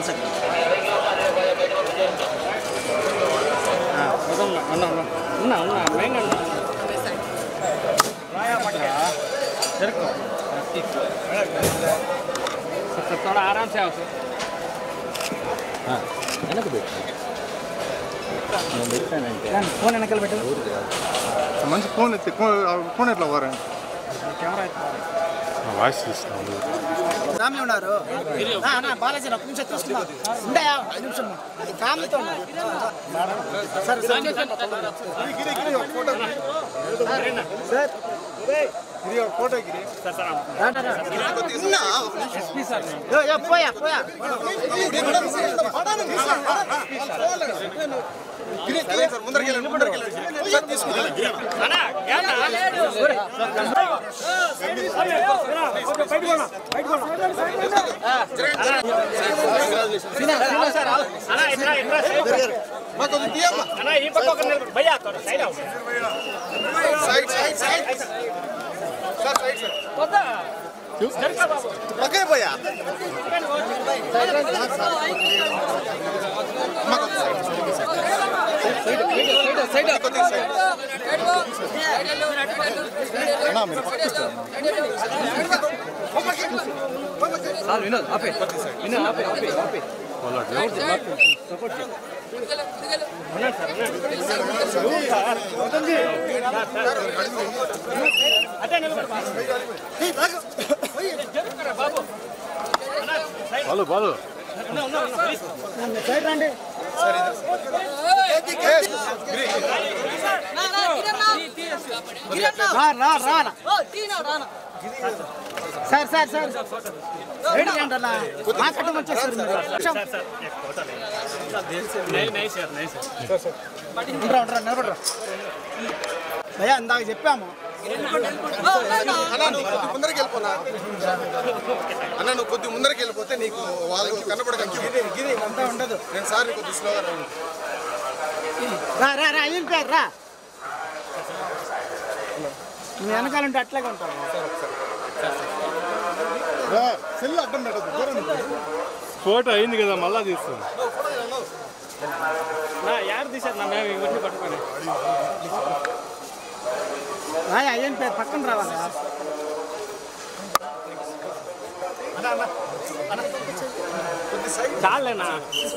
Second थोड़ा आराम से आओ వెనక పెట్టు నేను పెట్టానంటే फोन వెనకాల పెట్టు మంచి ఫోన్ ఎత్తి ఫోన్ ఎట్లా పోరండి కెమెరా వాయిస్ తీస్తున్నాను ఫ్యామిలీ ఉన్నారు బాలాజీ ఒక నిమిషం తీసుకున్నా ఉండయా 5 నిమిషం అది ఫ్యామిలీతో సార్ సార్ గిరి ఒక ఫోటో గిరి పోయా పోయా వినోద్ ఆపే వినోద్ ఆపే ఆపే ఆపే సపోర్ట్ బాలు బాలు సైడ్ రండి సార్ సార్ సార్ రెడీ అంటన్నా మాట్లాడడం వచ్చేస్తారు నిలబడరా భయ్యా ఇందాక చెప్పాము ముందరికి వెళ్ళిపోనా అన్న నువ్వు కొద్ది ముందరికి వెళ్ళిపోతే నీకు వాళ్ళు కనపడగలిగి అంతా ఉండదు నేను సార్ కొద్ది స్లోగా రా రా రా ఏం పేరు రా మీ వెనకాలంటే అట్లాగే ఉంటాను సెల్ అడ్డం పెట్టదు దూరం ఫోటో అయింది కదా మళ్ళా తీస్తాను యాడ్ తీశారు నా మేము ఇవన్నీ పట్టుకొని ఏం పేరు పక్కన రావాలా చాలేనా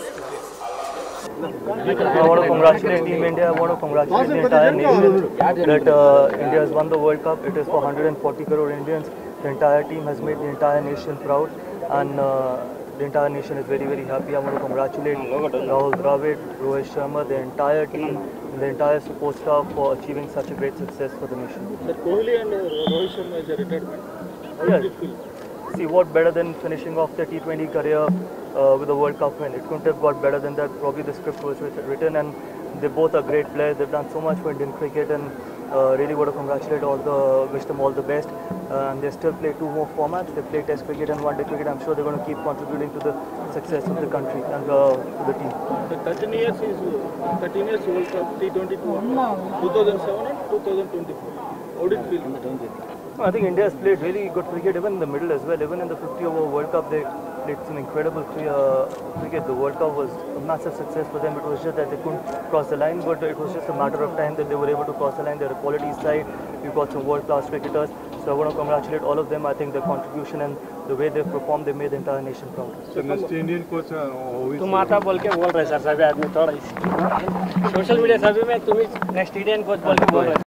I want to congratulate Team India. I want to congratulate the entire nation that India has won the World Cup. It is for 140 crore Indians. The entire team has made the entire nation proud, and the entire nation is very, very happy. I want to congratulate Rahul Dravid, Rohit Sharma, the entire team, the entire support staff for achieving such a great success for the nation. Kohli and Rohit Sharma is a retirement. Yes. See, what better than finishing off their T20 career with a World Cup win? It couldn't have got better than that. Probably the script was written, and they both are great players. They've done so much for Indian cricket, and really want to congratulate wish them all the best. And they still play 2 more formats. They play Test cricket and One-day cricket. I'm sure they're going to keep contributing to the success of the country and to the team. The 13 years World Cup T20 2007 and 2024. How did it feel? I think India has played really good cricket even in the middle as well. Even in the 50-over World Cup, they played some incredible cricket. The World Cup was a massive success for them. It was just that they couldn't cross the line, but it was just a matter of time that they were able to cross the line. They're a quality side. We've got some world-class cricketers. So I want to congratulate all of them. I think their contribution and the way they've performed, they made the entire nation proud. So next Indian coach तुम आता बोल के बोल रहे sir सभी आदमी थोड़ा social media सभी में तुम नेक्स्ट इंडियन कोच बोल के बोल रहे